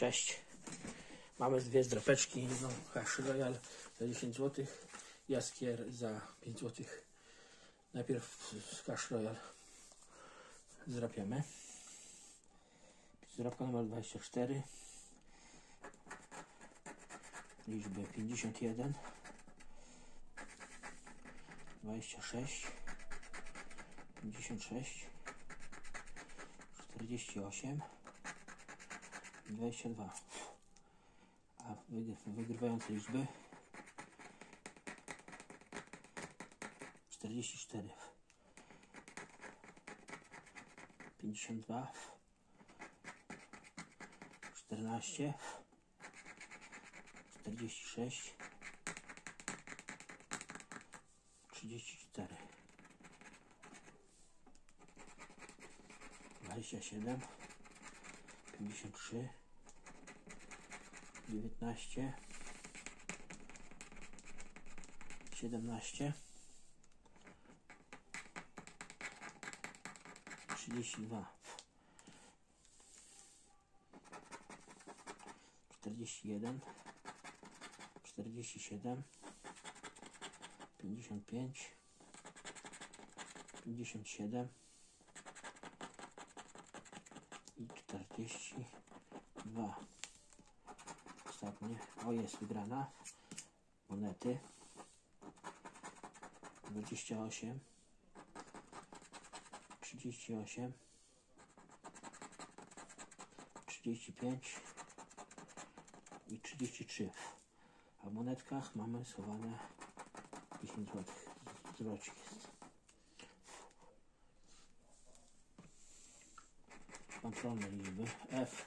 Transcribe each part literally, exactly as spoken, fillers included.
Cześć. Mamy dwie zdrapeczki. No, Cash Royal za dziesięć złotych. Jaskier za pięć złotych. Najpierw z Cash Royal zdrapiamy. Zdrapka numer dwadzieścia cztery. Liczby pięćdziesiąt jeden. dwadzieścia sześć. pięćdziesiąt sześć. czterdzieści osiem. dwadzieścia dwa. A wygrywające liczby czterdzieści cztery, pięćdziesiąt dwa, czternaście, czterdzieści sześć, trzydzieści cztery, dwadzieścia siedem, pięćdziesiąt trzy, dziewiętnaście, siedemnaście, trzydzieści dwa, czterdzieści jeden, czterdzieści siedem, pięćdziesiąt pięć, pięćdziesiąt siedem i czterdzieści dwa. Ostatnie, o, jest wygrana, monety dwadzieścia osiem, trzydzieści osiem, trzydzieści pięć i trzydzieści trzy, a w monetkach mamy schowane dziesięć złotych. Zwrocik jest. Kontrolne liczby F.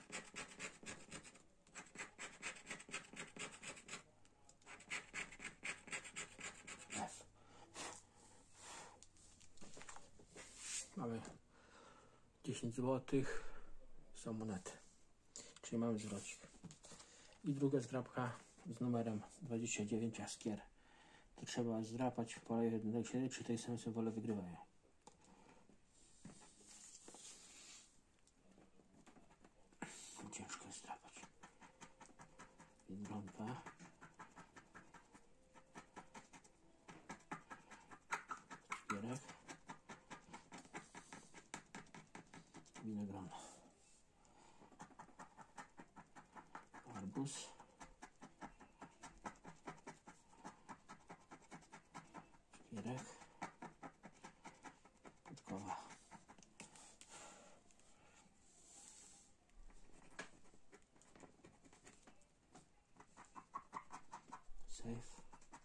F. Mamy dziesięć złotych, są monety, czyli mamy zwrocik. I druga zdrapka z numerem dwadzieścia dziewięć, Jaskier. To trzeba zdrapać w pole jednej siedem, czy tej samej symbole wygrywają. Ciężko jest zdrapać. Biedronka. Cukierek. Winogrono. Arbuz. Cukierek. Podkowa. Safe.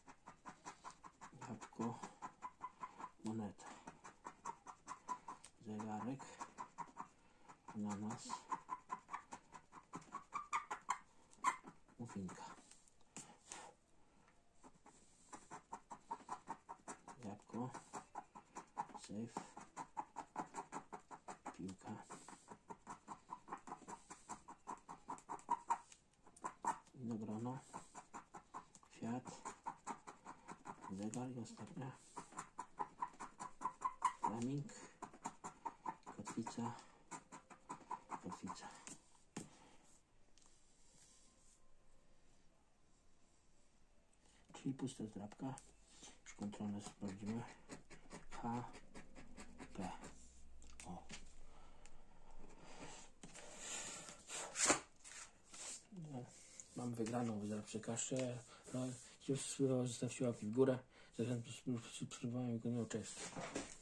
Jabłko. Moneta. Zegarek. Ananas. Muffinka. Jabłko. Safe. Piłka. Winogrono. Kwiat. Zegar i ostatnia. Flaming. Kotwica. Kotwica. Czyli pusta zdrapka. Już kontrolne sprawdzimy. H. P. O. Mam wygraną zdrapczę kaszę. No, zostawiła w górę. Zatem spróbowałem go. Cześć.